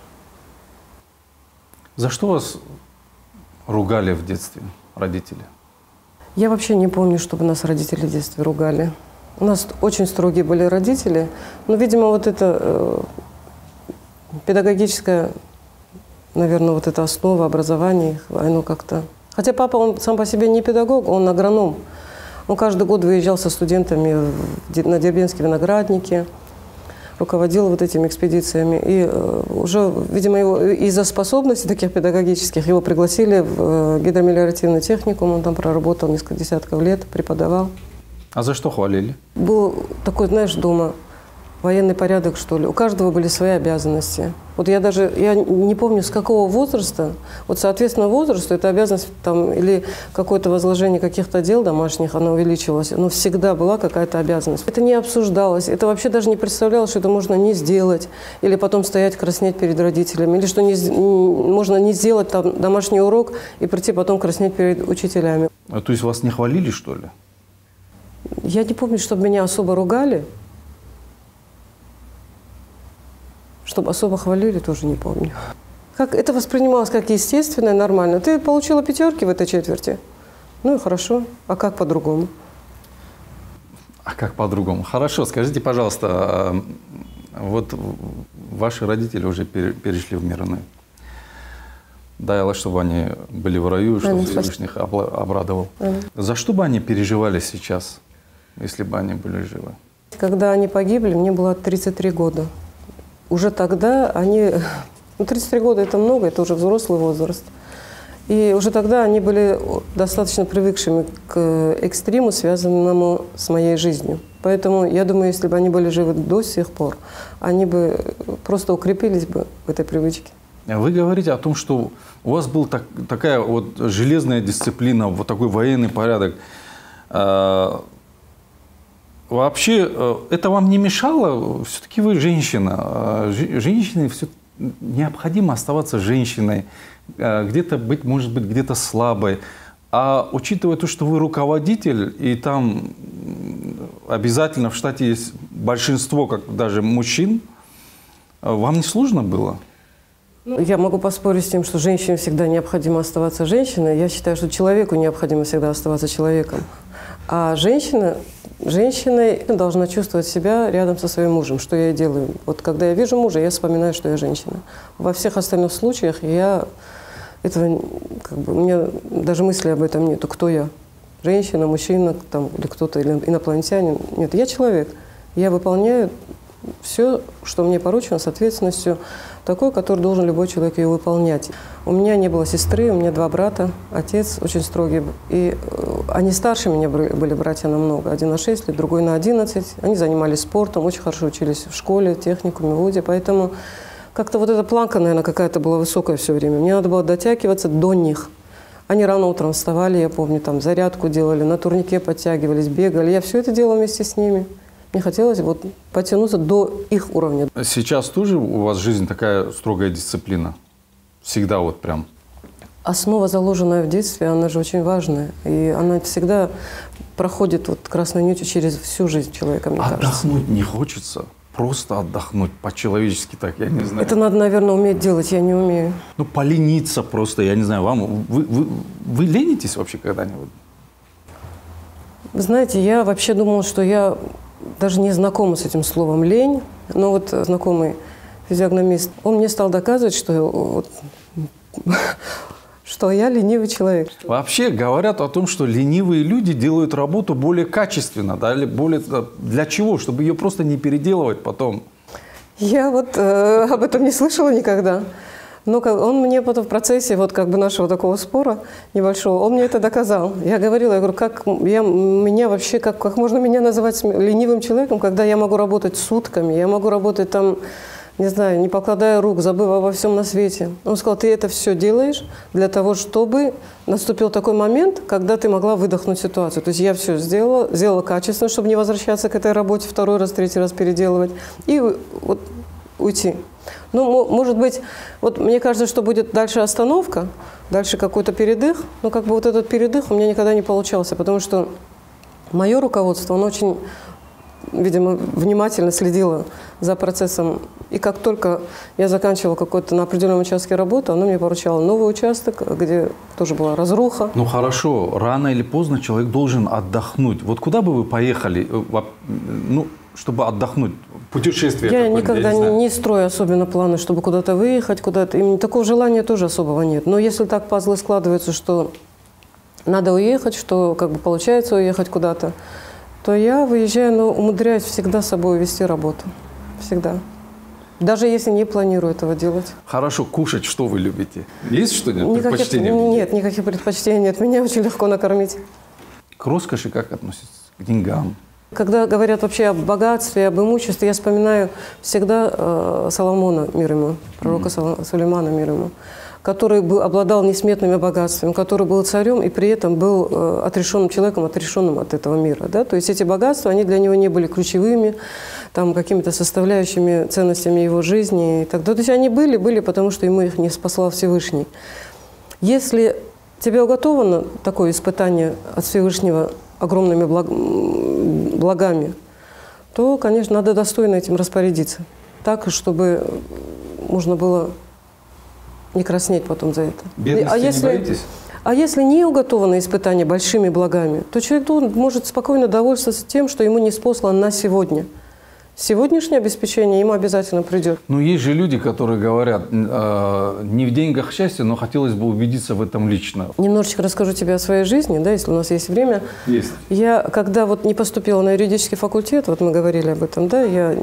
За что вас ругали в детстве родители? Я вообще не помню, чтобы нас родители в детстве ругали. У нас очень строгие были родители. Но, видимо, вот это педагогическая, наверное, вот эта основа образования, оно как-то... Хотя папа, он сам по себе не педагог, он агроном. Он каждый год выезжал со студентами на Дербенские виноградники, руководил вот этими экспедициями. И уже, видимо, из-за способностей таких педагогических его пригласили в гидромелиоративный техникум. Он там проработал несколько десятков лет, преподавал. А за что хвалили? Был такой, знаешь, дома военный порядок, что ли. У каждого были свои обязанности. Вот я не помню, с какого возраста, вот соответственно возрасту, эта обязанность там, или какое-то возложение каких-то дел домашних, она увеличивалась, но всегда была какая-то обязанность. Это не обсуждалось, это вообще даже не представлялось, что это можно не сделать, или потом стоять краснеть перед родителями, или что можно не сделать там домашний урок и прийти потом краснеть перед учителями. А, то есть вас не хвалили, что ли? Я не помню, чтобы меня особо ругали. Чтобы особо хвалили, тоже не помню. Как это воспринималось как естественное, нормально. Ты получила 5 в этой четверти. Ну и хорошо. А как по-другому? А как по-другому? Хорошо. Скажите, пожалуйста, вот ваши родители уже перешли в мир иной. Дай Аллах, чтобы они были в раю, чтобы Всевышний их обрадовал. За что бы они переживали сейчас, если бы они были живы? Когда они погибли, мне было 33 года. Уже тогда они... 33 года – это много, это уже взрослый возраст. И уже тогда они были достаточно привыкшими к экстриму, связанному с моей жизнью. Поэтому я думаю, если бы они были живы до сих пор, они бы просто укрепились бы в этой привычке. Вы говорите о том, что у вас была такая вот железная дисциплина, вот такой военный порядок. Вообще, это вам не мешало? Все-таки вы женщина. Женщине необходимо оставаться женщиной. Где-то быть, может быть, где-то слабой. А учитывая то, что вы руководитель, и там обязательно в штате есть большинство, как даже мужчин, вам не сложно было? Я могу поспорить с тем, что женщине всегда необходимо оставаться женщиной. Я считаю, что человеку необходимо всегда оставаться человеком. А женщиной должна чувствовать себя рядом со своим мужем, что я и делаю. Вот когда я вижу мужа, я вспоминаю, что я женщина. Во всех остальных случаях у меня даже мысли об этом нету. Кто я? Женщина, мужчина, там, или кто-то, или инопланетянин? Нет, я человек. Я выполняю все, что мне поручено, с ответственностью такой, который должен любой человек ее выполнять. У меня не было сестры, у меня 2 брата, отец очень строгий. И они старше меня были братья намного. Один на 6 лет, другой на 11. Они занимались спортом, очень хорошо учились в школе, техникуме, вузе. Поэтому как-то вот эта планка, наверное, какая-то была высокая все время. Мне надо было дотягиваться до них. Они рано утром вставали, я помню, там зарядку делали, на турнике подтягивались, бегали. Я все это делала вместе с ними. Мне хотелось вот потянуться до их уровня. Сейчас тоже у вас жизнь такая строгая дисциплина? Всегда вот прям? Основа, заложенная в детстве, она же очень важная. И она всегда проходит вот красной нитью через всю жизнь человека, мне кажется. Отдохнуть не хочется? Просто отдохнуть по-человечески так, я не знаю. Это надо, наверное, уметь делать, я не умею. Ну, полениться просто, я не знаю, вы ленитесь вообще когда-нибудь? Вы знаете, я вообще думала, что я даже не знакома с этим словом «лень», но вот знакомый физиогномист, он мне стал доказывать, что я ленивый человек. Вообще говорят о том, что ленивые люди делают работу более качественно, да, или для чего? Чтобы ее просто не переделывать потом. Я вот об этом не слышала никогда. Но он мне потом в процессе вот как бы нашего такого спора небольшого, он мне это доказал. Я говорила, как можно меня называть ленивым человеком, когда я могу работать сутками, я могу работать там, не знаю, не покладая рук, забыв обо всем на свете. Он сказал, ты это все делаешь для того, чтобы наступил такой момент, когда ты могла выдохнуть ситуацию. То есть я все сделала качественно, чтобы не возвращаться к этой работе 2-й раз, 3-й раз переделывать, и вот уйти. Ну, может быть, вот мне кажется, что будет дальше остановка, дальше какой-то передых, но как бы вот этот передых у меня никогда не получался, потому что мое руководство, оно очень, видимо, внимательно следило за процессом И как только я заканчивала какой-то на определенном участке работы, она мне поручала новый участок, где тоже была разруха. Ну хорошо, рано или поздно человек должен отдохнуть. Вот куда бы вы поехали, ну, чтобы отдохнуть? Путешествие Я какое-нибудь, никогда не строю особенно планы, чтобы куда-то выехать, куда-то. И такого желания тоже особого нет. Но если так пазлы складываются, что надо уехать, что как бы получается уехать куда-то, то я выезжаю, но умудряюсь всегда с собой вести работу. Всегда. Даже если не планирую этого делать. Хорошо, кушать что вы любите? Есть что-нибудь предпочтение? Нет, никаких предпочтений нет. Меня очень легко накормить. К роскоши как относитесь? К деньгам? Когда говорят вообще об богатстве, об имуществе, я вспоминаю всегда Соломона, мир ему, пророка Сулеймана, мир ему, который обладал несметными богатствами, который был царем и при этом был отрешенным человеком, отрешенным от этого мира. Да? То есть эти богатства, они для него не были ключевыми, там, какими-то составляющими ценностями его жизни. И так далее. То есть они были, потому что ему их не спасал Всевышний. Если тебе уготовано такое испытание от Всевышнего огромными благами, то, конечно, надо достойно этим распорядиться. Так, чтобы можно было не краснеть потом за это. Бедности не боитесь? А если не уготовано испытание большими благами, то человек может спокойно довольствоваться тем, что ему ниспослано на сегодня. Сегодняшнее обеспечение ему обязательно придет. Ну, есть же люди, которые говорят, не в деньгах счастье, но хотелось бы убедиться в этом лично. Немножечко расскажу тебе о своей жизни, да, если у нас есть время. Есть. Я, когда вот не поступила на юридический факультет, вот мы говорили об этом, да, я,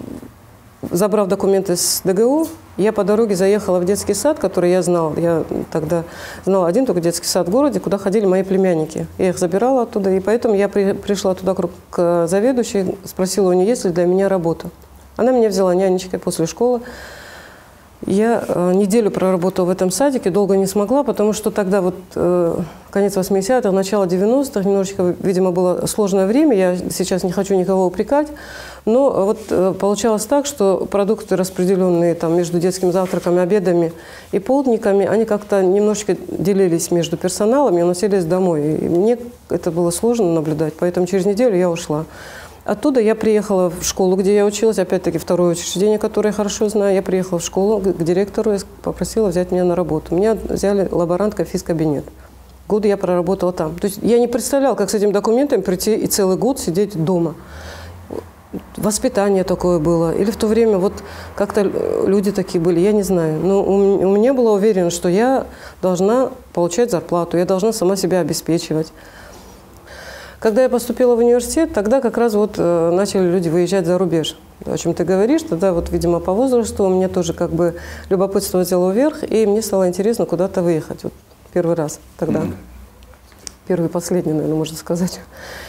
забрав документы с ДГУ, я по дороге заехала в детский сад, который я знала. Я тогда знала один только детский сад в городе, куда ходили мои племянники. Я их забирала оттуда, и поэтому я пришла туда к заведующей, спросила у нее, есть ли для меня работа. Она меня взяла нянечкой после школы. Я неделю проработала в этом садике, долго не смогла, потому что тогда вот конец 80-х, начало 90-х, немножечко, видимо, было сложное время, я сейчас не хочу никого упрекать, но вот получалось так, что продукты, распределенные там между детскими завтраками, обедами и полдниками, они как-то немножечко делились между персоналом и уносились домой. И мне это было сложно наблюдать, поэтому через неделю я ушла. Оттуда я приехала в школу, где я училась, опять-таки второе учреждение, которое я хорошо знаю. Я приехала в школу к директору и попросила взять меня на работу. Меня взяли лаборанткой в физкабинет. Год я проработала там. То есть я не представляла, как с этим документом прийти и целый год сидеть дома. Воспитание такое было. Или в то время вот как-то люди такие были, я не знаю. Но у меня было уверено, что я должна получать зарплату, я должна сама себя обеспечивать. Когда я поступила в университет, тогда как раз вот начали люди выезжать за рубеж. О чем ты говоришь, тогда вот, видимо, по возрасту у меня тоже как бы любопытство взяло вверх, и мне стало интересно куда-то выехать. Вот первый раз тогда. Первый и последний, наверное, можно сказать.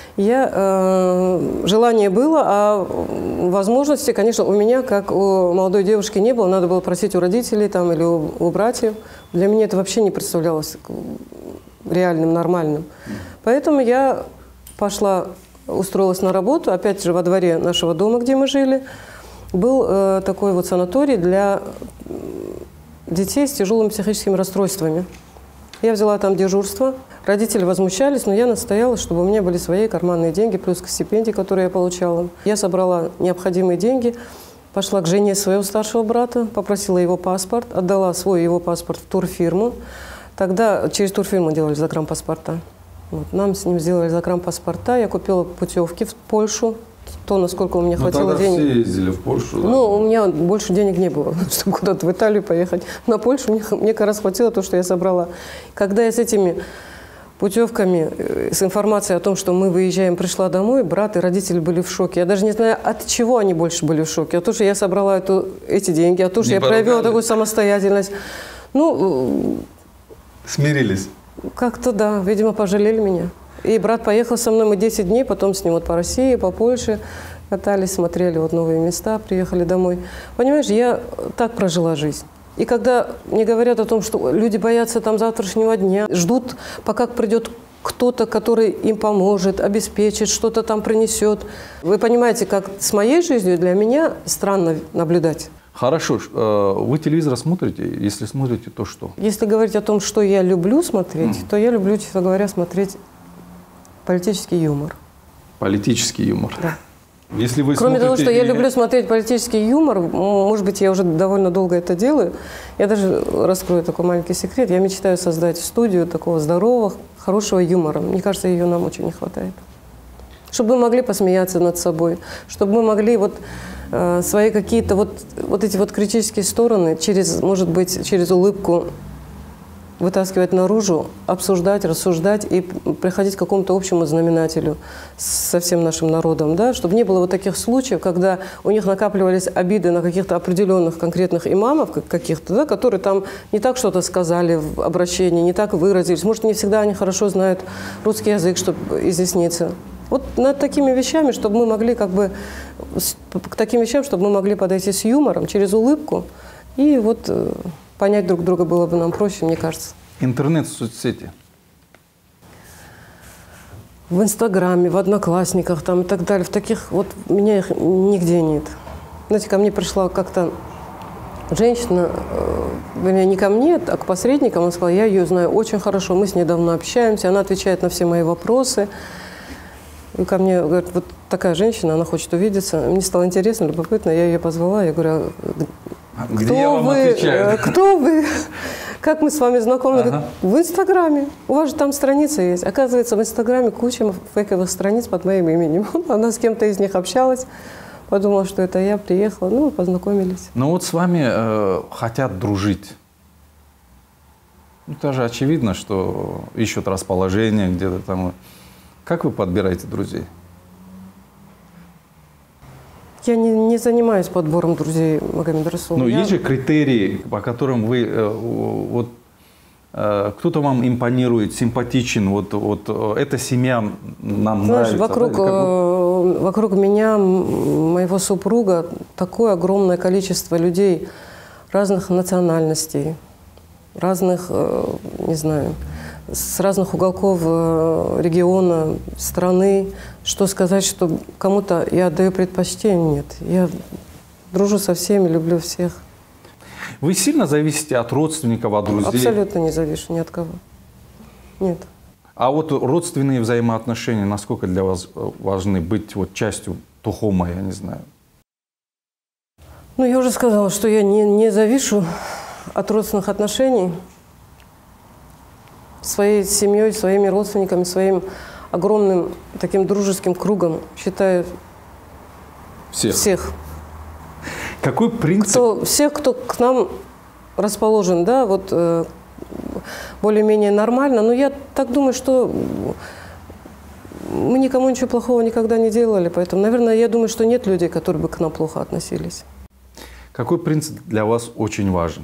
Желание было, а возможности, конечно, у меня, как у молодой девушки, не было. Надо было просить у родителей там, или у братьев. Для меня это вообще не представлялось реальным, нормальным. Поэтому я устроилась на работу, опять же, во дворе нашего дома, где мы жили. Был такой вот санаторий для детей с тяжелыми психическими расстройствами. Я взяла там дежурство. Родители возмущались, но я настояла, чтобы у меня были свои карманные деньги, плюс к стипендии, которые я получала. Я собрала необходимые деньги, пошла к жене своего старшего брата, попросила его паспорт, отдала свой его паспорт в турфирму. Тогда через турфирму делали загранпаспорта. Вот, нам с ним сделали загранпаспорта, я купила путевки в Польшу, то, насколько у меня хватило денег. Все ездили в Польшу, да? Ну, у меня больше денег не было, чтобы куда-то в Италию поехать. На Польшу мне как раз хватило то, что я собрала. Когда я с этими путевками, с информацией о том, что мы выезжаем, пришла домой, брат и родители были в шоке. Я даже не знаю, от чего они больше были в шоке. От того, что я собрала эти деньги, от того, что я проявила такую самостоятельность. Ну, смирились? Как-то да, видимо, пожалели меня. И брат поехал со мной, мы 10 дней, потом с ним вот по России, по Польше катались, смотрели вот новые места, приехали домой. Понимаешь, я так прожила жизнь. И когда мне говорят о том, что люди боятся там завтрашнего дня, ждут, пока придет кто-то, который им поможет, обеспечит, что-то там принесет. Вы понимаете, как с моей жизнью для меня странно наблюдать. Хорошо. Вы телевизор смотрите? Если смотрите, то что? Если говорить о том, что я люблю смотреть, то я люблю, честно говоря, смотреть политический юмор. Политический юмор. Да. Если вы Кроме того, смотрите что я люблю смотреть политический юмор, может быть, я уже довольно долго это делаю, я даже раскрою такой маленький секрет, я мечтаю создать студию такого здорового, хорошего юмора. Мне кажется, ее нам очень не хватает. Чтобы мы могли посмеяться над собой, чтобы мы могли вот свои какие-то вот эти вот критические стороны через, может быть, через улыбку вытаскивать наружу, обсуждать, рассуждать и приходить к какому-то общему знаменателю со всем нашим народом, да? Чтобы не было вот таких случаев, когда у них накапливались обиды на каких-то определенных конкретных имамов каких-то, да, которые там не так что-то сказали в обращении, не так выразились. Может, не всегда они хорошо знают русский язык, чтобы изъясниться. Вот над такими вещами, чтобы мы могли к таким вещам, чтобы мы могли подойти с юмором, через улыбку, и вот понять друг друга было бы нам проще, мне кажется. Интернет, соцсети. В Инстаграме, в Одноклассниках там и так далее, в таких, вот у меня их нигде нет. Знаете, ко мне пришла как-то женщина, вернее, не ко мне, а к посредникам, она сказала, я ее знаю очень хорошо, мы с ней давно общаемся, она отвечает на все мои вопросы. И ко мне говорит, вот такая женщина, она хочет увидеться. Мне стало интересно, любопытно, я ее позвала, я говорю, кто вы? Как мы с вами знакомы? Говорит, в Инстаграме. У вас же там страница есть. Оказывается, в Инстаграме куча фейковых страниц под моим именем. Она с кем-то из них общалась, подумала, что это я, приехала, ну, мы познакомились. Но вот с вами хотят дружить. Это же очевидно, что ищут расположение где-то там. Как вы подбираете друзей? Я не занимаюсь подбором друзей, Магомед Расул. Ну, есть же критерии, по которым вы, кто-то вам импонирует, симпатичен, вот эта семья нам нравится. Вокруг меня, моего супруга, такое огромное количество людей разных национальностей, разных, не знаю, с разных уголков региона, страны. Что сказать, что кому-то я отдаю предпочтение? Нет. Я дружу со всеми, люблю всех. Вы сильно зависите от родственников, от друзей? Абсолютно не завишу ни от кого. Нет. А вот родственные взаимоотношения, насколько для вас важны быть вот частью тухома, я не знаю? Ну, я уже сказала, что я не завишу от родственных отношений. Своей семьей, своими родственниками, своим огромным таким дружеским кругом считаю всех. Какой принцип? Всех, кто к нам расположен, да, вот более-менее нормально. Но я так думаю, что мы никому ничего плохого никогда не делали, поэтому, наверное, я думаю, что нет людей, которые бы к нам плохо относились. Какой принцип для вас очень важен?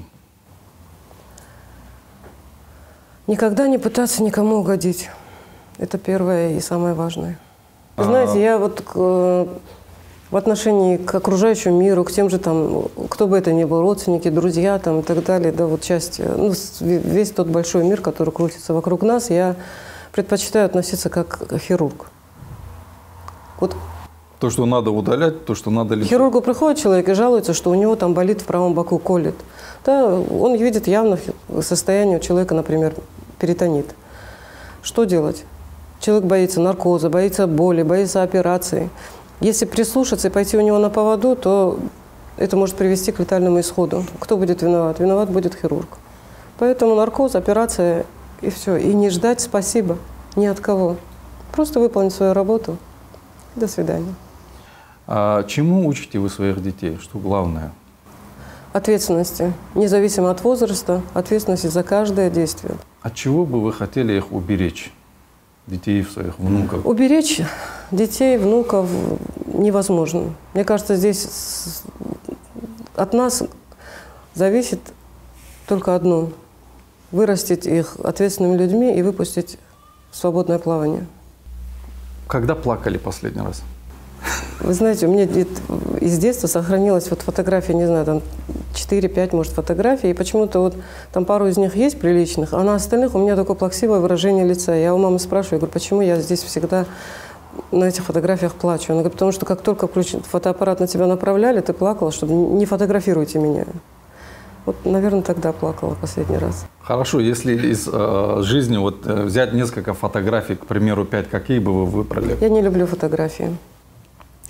Никогда не пытаться никому угодить. Это первое и самое важное. Вы знаете, я вот в отношении к окружающему миру, к тем же там, кто бы это ни был, родственники, друзья там и так далее, да, вот часть, ну, весь тот большой мир, который крутится вокруг нас, я предпочитаю относиться как хирург. Вот. То, что надо удалять, то, что надо лечить. К хирургу приходит человек и жалуется, что у него там болит в правом боку, колет. Да, он видит явно состояние у человека, например, перитонит. Что делать? Человек боится наркоза, боится боли, боится операции. Если прислушаться и пойти у него на поводу, то это может привести к летальному исходу. Кто будет виноват? Виноват будет хирург. Поэтому наркоз, операция и все. И не ждать спасибо ни от кого. Просто выполнить свою работу. До свидания. А чему учите вы своих детей? Что главное? Ответственности. Независимо от возраста, ответственности за каждое действие. От чего бы вы хотели их уберечь? Детей своих, внуков? Уберечь детей, внуков невозможно. Мне кажется, здесь от нас зависит только одно – вырастить их ответственными людьми и выпустить в свободное плавание. Когда плакали последний раз? Вы знаете, у меня из детства сохранилась вот фотография, не знаю, там 4-5, может, фотографий, и почему-то вот там пару из них есть приличных, а на остальных у меня такое плаксивое выражение лица. Я у мамы спрашиваю, говорю, почему я здесь всегда на этих фотографиях плачу? Она говорит, потому что как только фотоаппарат на тебя направляли, ты плакала, чтобы не фотографируйте меня. Вот, наверное, тогда плакала последний раз. Хорошо, если из жизни вот взять несколько фотографий, к примеру, 5, какие бы вы выбрали? Я не люблю фотографии.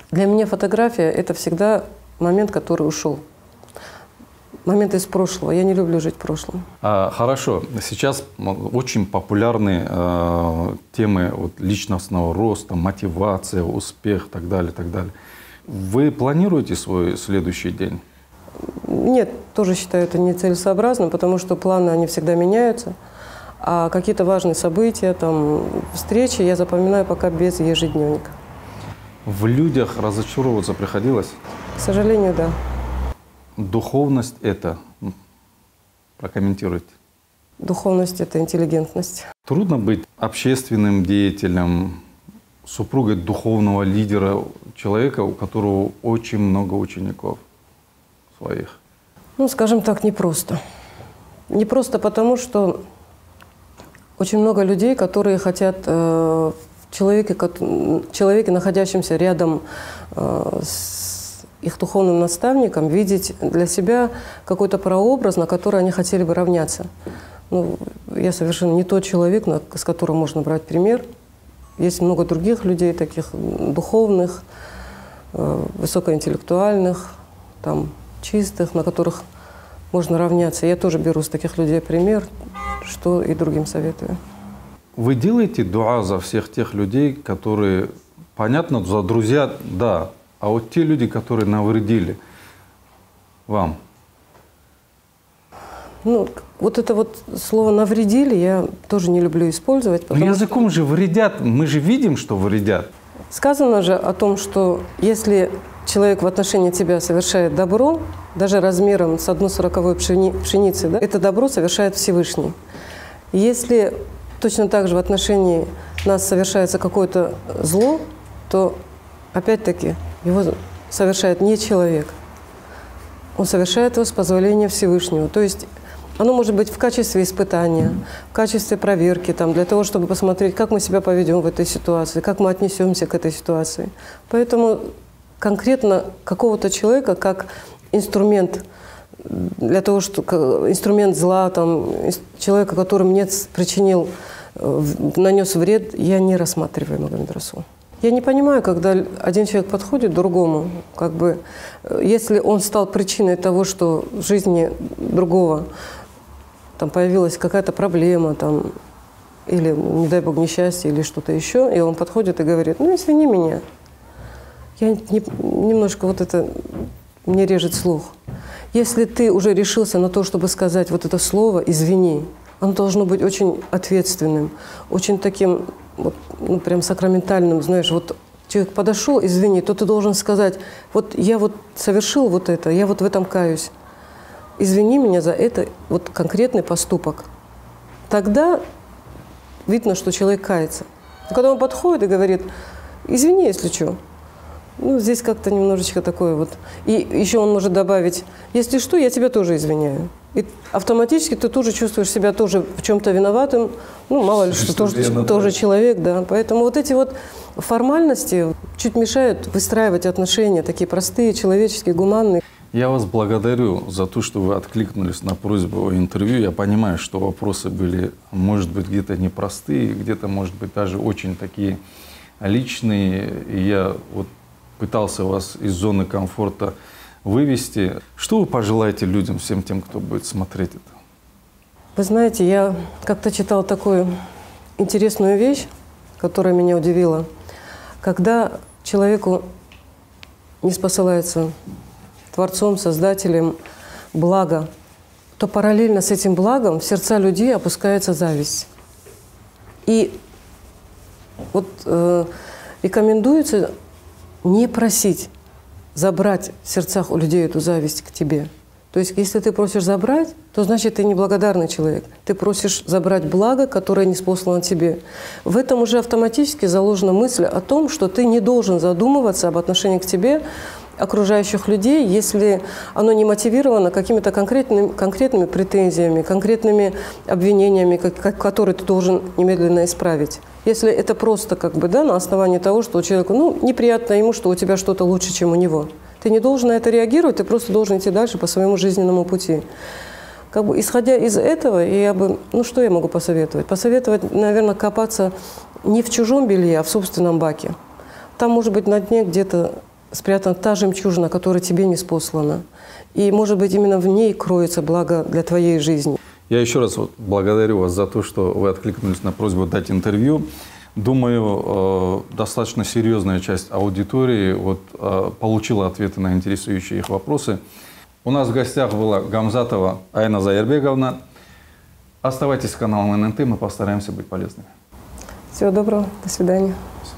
Для меня фотография – это всегда момент, который ушел. Момент из прошлого. Я не люблю жить в прошлом. Хорошо. Сейчас очень популярны темы вот, личностного роста, мотивация, успех и так далее, так далее. Вы планируете свой следующий день? Нет, тоже считаю это нецелесообразным, потому что планы, они всегда меняются. А какие-то важные события, там, встречи я запоминаю пока без ежедневника. В людях разочаровываться приходилось? К сожалению, да. Духовность – это? Прокомментируйте. Духовность – это интеллигентность. Трудно быть общественным деятелем, супругой духовного лидера, человека, у которого очень много учеников своих? Ну, скажем так, непросто. Непросто потому, что очень много людей, которые хотят в человеке, находящемся рядом с их духовным наставником, видеть для себя какой-то прообраз, на который они хотели бы равняться. Ну, я совершенно не тот человек, с которым можно брать пример. Есть много других людей, таких духовных, высокоинтеллектуальных, там, чистых, на которых можно равняться. Я тоже беру с таких людей пример, что и другим советую. Вы делаете дуа за всех тех людей, которые, понятно, за друзья, да, а вот те люди, которые навредили вам? Ну, вот это вот слово «навредили» я тоже не люблю использовать. Но языком же вредят, мы же видим, что вредят. Сказано же о том, что если человек в отношении тебя совершает добро, даже размером с 1/40 пшеницы, да, это добро совершает Всевышний. Если точно так же в отношении нас совершается какое-то зло, то опять-таки его совершает не человек. Он совершает его с позволения Всевышнего. То есть оно может быть в качестве испытания, в качестве проверки, там, для того, чтобы посмотреть, как мы себя поведем в этой ситуации, как мы отнесемся к этой ситуации. Поэтому конкретно какого-то человека как инструмент для того, что инструмент зла, там, человека, который мне причинил, нанес вред, я не рассматриваю Магомед Расул. Я не понимаю, когда один человек подходит к другому, как бы, если он стал причиной того, что в жизни другого там появилась какая-то проблема, там, или, не дай бог, несчастье, или что-то еще, и он подходит и говорит: ну, извини меня. Я немножко вот это, мне режет слух. Если ты уже решился на то, чтобы сказать вот это слово «извини», оно должно быть очень ответственным, очень таким, вот, ну, прям сакраментальным, знаешь, вот человек подошел, извини, то ты должен сказать: вот я вот совершил вот это, я вот в этом каюсь. Извини меня за это, вот конкретный поступок. Тогда видно, что человек кается. Но когда он подходит и говорит: извини, если что. Ну, здесь как-то немножечко такое вот. И еще он может добавить: если что, я тебя тоже извиняю. И автоматически ты тоже чувствуешь себя тоже в чем-то виноватым. Ну, мало ли, что тоже человек, да. Поэтому вот эти вот формальности чуть мешают выстраивать отношения, такие простые, человеческие, гуманные. Я вас благодарю за то, что вы откликнулись на просьбу о интервью. Я понимаю, что вопросы были, может быть, где-то непростые, где-то, может быть, даже очень такие личные. И я вот пытался вас из зоны комфорта вывести. Что вы пожелаете людям, всем тем, кто будет смотреть это? Вы знаете, я как-то читала такую интересную вещь, которая меня удивила. Когда человеку не спосылается Творцом, Создателем благо, то параллельно с этим благом в сердца людей опускается зависть. И вот рекомендуется не просить забрать в сердцах у людей эту зависть к тебе. То есть, если ты просишь забрать, то значит, ты неблагодарный человек. Ты просишь забрать благо, которое ниспослано тебе. В этом уже автоматически заложена мысль о том, что ты не должен задумываться об отношении к тебе окружающих людей, если оно не мотивировано какими-то конкретными претензиями, конкретными обвинениями, которые ты должен немедленно исправить. Если это просто как бы, да, на основании того, что у человека, ну, неприятно ему, что у тебя что-то лучше, чем у него. Ты не должен на это реагировать, ты просто должен идти дальше по своему жизненному пути. Как бы, исходя из этого, я бы, ну, что я могу посоветовать? Посоветовать, наверное, копаться не в чужом белье, а в собственном баке. Там, может быть, на дне где-то спрятана та жемчужина, которая тебе не спослана. И, может быть, именно в ней кроется благо для твоей жизни. Я еще раз благодарю вас за то, что вы откликнулись на просьбу дать интервью. Думаю, достаточно серьезная часть аудитории получила ответы на интересующие их вопросы. У нас в гостях была Гамзатова Айна Заирбековна. Оставайтесь с каналом ННТ, мы постараемся быть полезными. Всего доброго, до свидания. Спасибо.